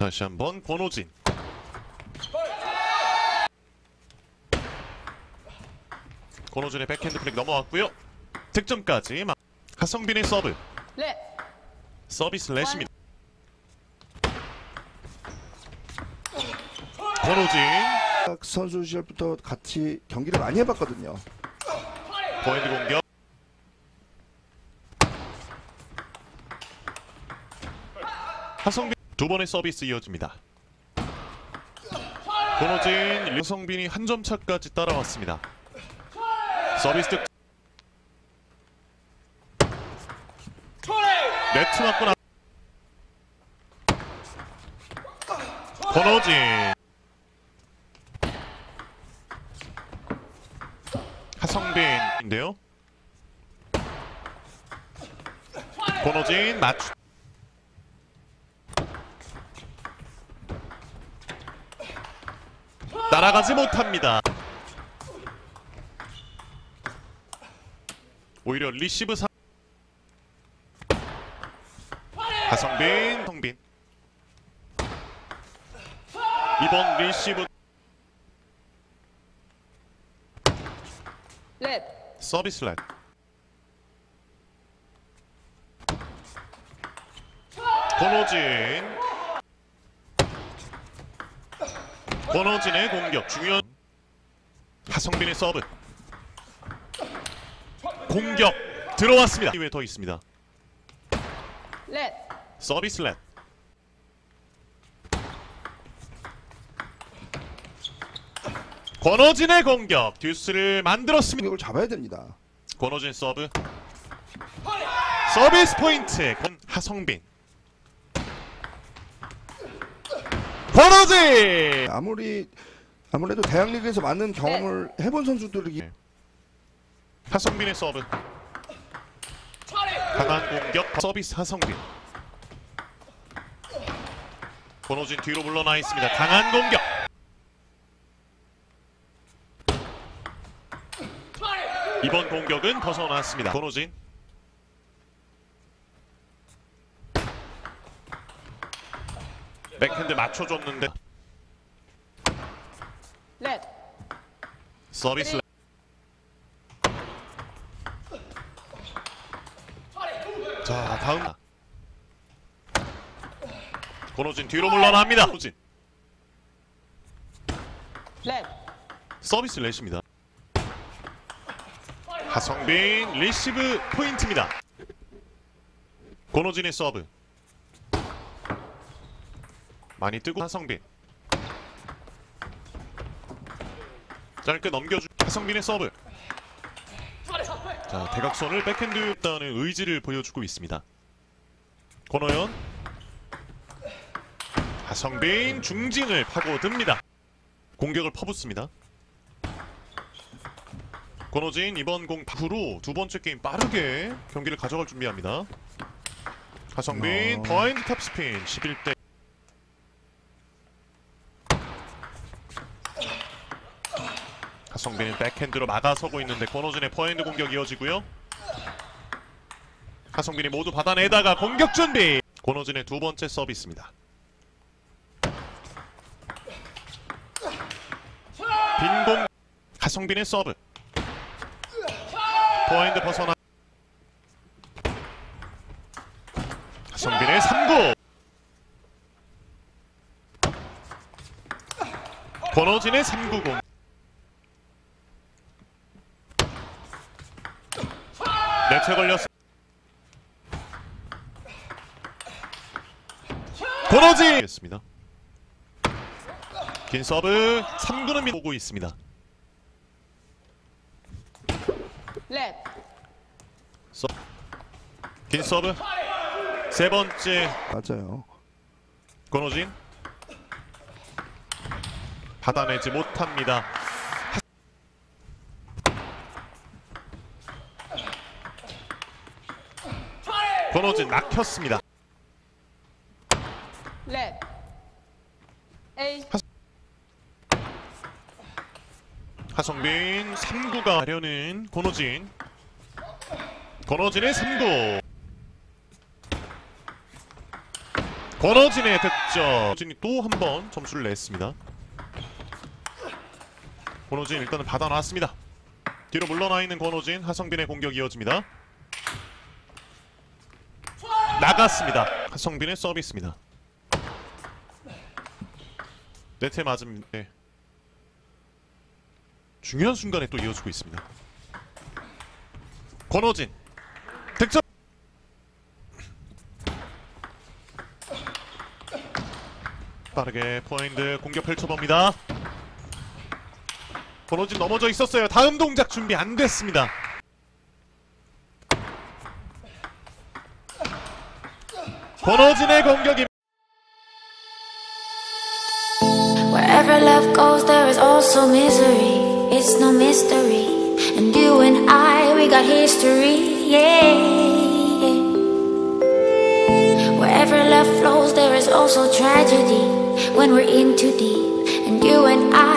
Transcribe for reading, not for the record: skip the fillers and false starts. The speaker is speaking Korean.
다시 한번 권호진. 권호진의 백핸드 플릭 넘어왔고요. 득점까지. 하성빈의 서브. 서비스 렛입니다. 권호진. 선수 시절부터 같이 경기를 많이 해봤거든요. 포핸드 공격. 하성빈 두 번의 서비스 이어집니다. 권호진, 하성빈이 한 점 차까지 따라왔습니다. 서비스 득. 네트 맞고 나. 권호진. 하성빈인데요. 권호진 맞추. 따라가지 못합니다. 오히려 리시브 상. 하성빈, 성빈. 이번 리시브. 서비스 렛. 권호진. 권호진의 공격 중요한. 하성빈의 서브. 공격 들어왔습니다. 기회 더 있습니다. 서비스 렛. 권호진의 공격 듀스를 만들었습니다. 공격을 잡아야 됩니다. 권호진 서브. 서비스 포인트. 하성빈. 권호진. 아무래도 대학리그에서 많은 경험을 해본 선수들이. 하성빈의 서브. 강한 공격. 서비스 하성빈. 권호진 뒤로 물러나 있습니다. 강한 공격. 이번 공격은 벗어났습니다. 권호진. 백핸드 맞춰줬는데. 서비스. 자, 다음. 권호진 뒤로 물러납니다. 권호진. 서비스 렛입니다. 하성빈 리시브 포인트입니다. 권호진의 서브. 많이 뜨고 하성빈. 짧게 넘겨주. 하성빈의 서브. 자, 대각선을 백핸드 다는 의지를 보여주고 있습니다. 권호연. 하성빈 중진을 파고듭니다. 공격을 퍼붓습니다. 권호진 이번 공 후로 두 번째 게임 빠르게 경기를 가져갈 준비합니다. 하성빈 더핸드 탑스핀 11대. 하성빈은 백핸드로 막아서고 있는데 권호진의 포핸드 공격 이어지고요. 하성빈이 모두 받아내다가 공격 준비. 권호진의 두 번째 서비스입니다. 빈공. 하성빈의 서브. 포핸드 벗어나. 하성빈의 3구. 권호진의 3구 공. 네트에 걸렸어. 권호진. 습니다. 긴 서브. 3구는 보고 있습니다. 긴 서브. 세 번째. 맞아요. 권호진. 받아내지 못합니다. 권호진 막혔습니다. 하성빈 3구가 하려는 권호진. 권호진의 3구. 권호진의 득점. 권호진이 또 한 번 점수를 냈습니다. 권호진 일단은 받아놨습니다. 뒤로 물러나 있는 권호진, 하성빈의 공격 이어집니다. 나갔습니다. 하성빈의 서비스입니다. 네트에 맞음. 네. 중요한 순간에 또 이어지고 있습니다. 권호진 득점. 빠르게 포인트 공격 펼쳐봅니다. 권호진 넘어져 있었어요. 다음 동작 준비 안 됐습니다. 권호진의 공격이. Wherever love goes, there is also misery. It's no mystery. And you and I, we got history. Yeah. Wherever love flows, there is also tragedy. When we're in too deep, and you and I.